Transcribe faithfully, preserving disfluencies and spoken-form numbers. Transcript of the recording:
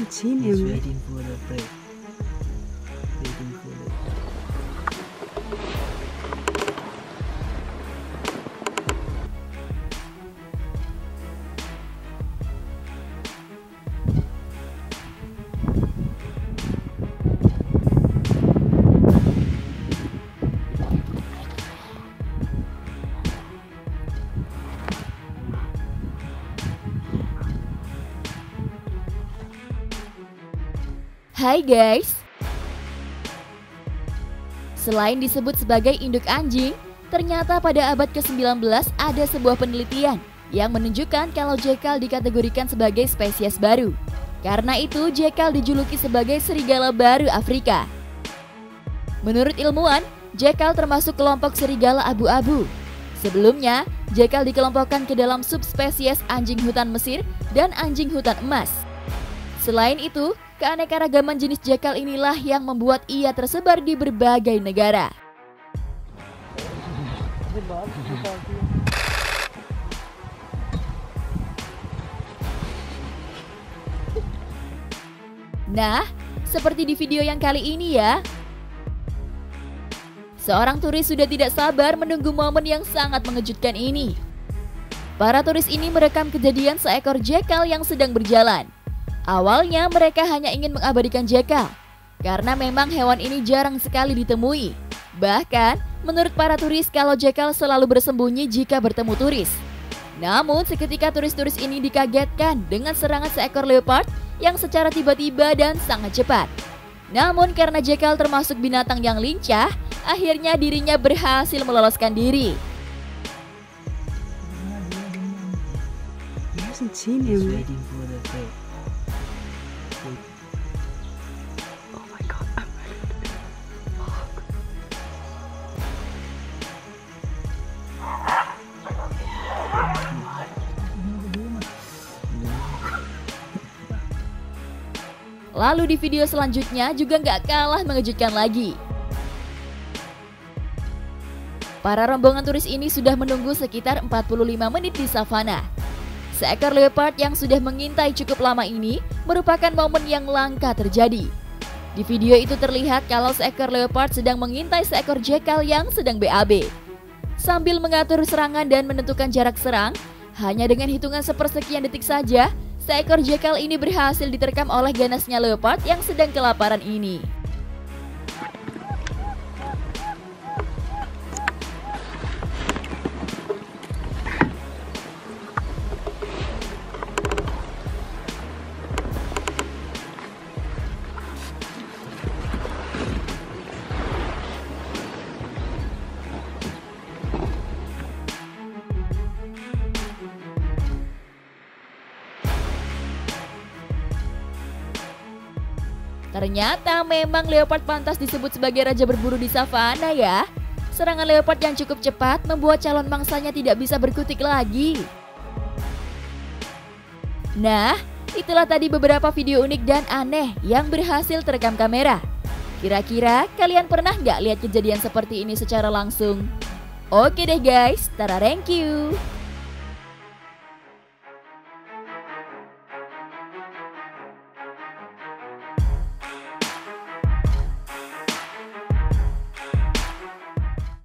hasn't seen He's him. waiting for the prey. Waiting for the Hai guys. Selain disebut sebagai induk anjing, ternyata pada abad ke sembilan belas ada sebuah penelitian yang menunjukkan kalau jackal dikategorikan sebagai spesies baru. Karena itu, jackal dijuluki sebagai serigala baru Afrika. Menurut ilmuwan, jackal termasuk kelompok serigala abu-abu. Sebelumnya, jackal dikelompokkan ke dalam subspesies anjing hutan Mesir dan anjing hutan emas. Selain itu, keanekaragaman jenis jackal inilah yang membuat ia tersebar di berbagai negara. Nah, seperti di video yang kali ini ya. Seorang turis sudah tidak sabar menunggu momen yang sangat mengejutkan ini. Para turis ini merekam kejadian seekor jackal yang sedang berjalan. Awalnya mereka hanya ingin mengabadikan jackal, karena memang hewan ini jarang sekali ditemui. Bahkan, menurut para turis kalau jackal selalu bersembunyi jika bertemu turis. Namun seketika turis-turis ini dikagetkan dengan serangan seekor leopard yang secara tiba-tiba dan sangat cepat. Namun karena jackal termasuk binatang yang lincah, akhirnya dirinya berhasil meloloskan diri. He hasn't seen He's him. waiting for the prey. Oh my god, I'm Lalu di video selanjutnya juga nggak kalah mengejutkan lagi. Para rombongan turis ini sudah menunggu sekitar empat puluh lima menit di savana. Seekor leopard yang sudah mengintai cukup lama ini merupakan momen yang langka terjadi. Di video itu terlihat kalau seekor leopard sedang mengintai seekor jackal yang sedang B A B. Sambil mengatur serangan dan menentukan jarak serang, hanya dengan hitungan sepersekian detik saja, seekor jackal ini berhasil diterkam oleh ganasnya leopard yang sedang kelaparan ini. Ternyata memang leopard pantas disebut sebagai raja berburu di savana ya. Serangan leopard yang cukup cepat membuat calon mangsanya tidak bisa berkutik lagi. Nah, itulah tadi beberapa video unik dan aneh yang berhasil terekam kamera. Kira-kira kalian pernah nggak lihat kejadian seperti ini secara langsung? Oke deh guys, tara thank you.